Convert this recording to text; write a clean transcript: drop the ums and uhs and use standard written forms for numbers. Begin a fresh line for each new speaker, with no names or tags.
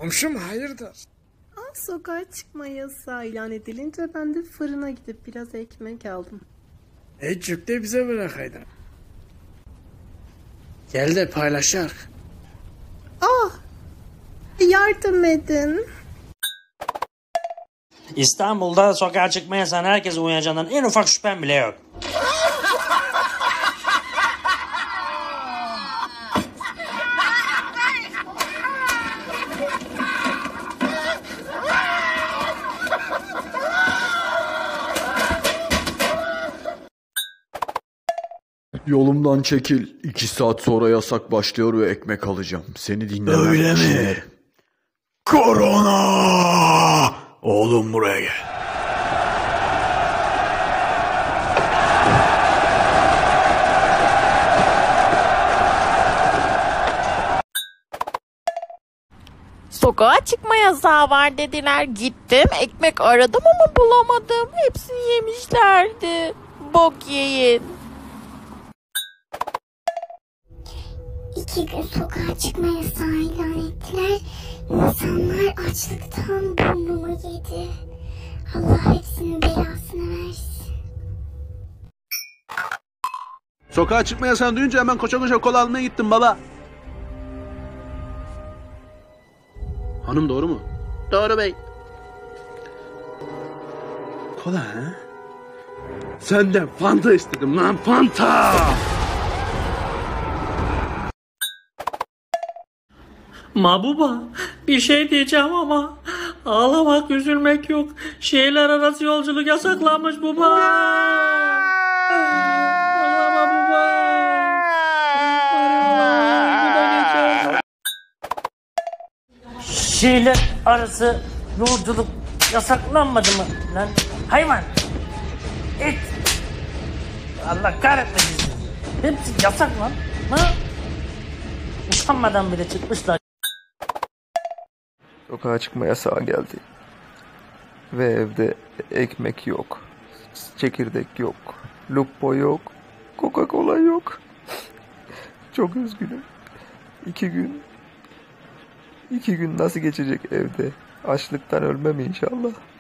Komşum hayırdır?
Sokağa çıkma yasağı ilan edilince ben de fırına gidip biraz ekmek aldım.
Hiç de bize bırakaydın. Gel de paylaşak.
Yardım edin.
İstanbul'da sokağa çıkma yasağına herkes uyacağından en ufak şüphem bile yok.
Yolumdan çekil. 2 saat sonra yasak başlıyor ve ekmek alacağım. Seni dinlemem.
Öyle mi? Korona! Oğlum buraya gel.
Sokağa çıkma yasağı var dediler. Gittim, ekmek aradım ama bulamadım. Hepsini yemişlerdi. Bok yiyin.
2 gün sokağa çıkma yasağı ilan ettiler. İnsanlar açlıktan burnumu yedi. Allah hepsinin belasını versin.
Sokağa çıkma yasağını duyunca hemen koşa koşa kola almaya gittim baba. Hanım doğru mu? Doğru bey. Kola ha? Senden Fanta istedim lan, Fanta!
Mabuba, bir şey diyeceğim ama ağlamak, üzülmek yok. Şehirler arası yolculuk yasaklanmış baba. Ağlama baba. Şehirler arası yolculuk yasaklanmadı mı lan? Hayvan! Et! Allah kahretmesin sizi. Hepsi yasak lan. Ha? Utanmadan bile çıkmışlar.
Sokağa çıkma yasağı geldi. Ve evde ekmek yok. Çekirdek yok. Lupo yok. Coca-Cola yok. Çok üzgünüm. 2 gün. 2 gün nasıl geçecek evde? Açlıktan ölmem inşallah.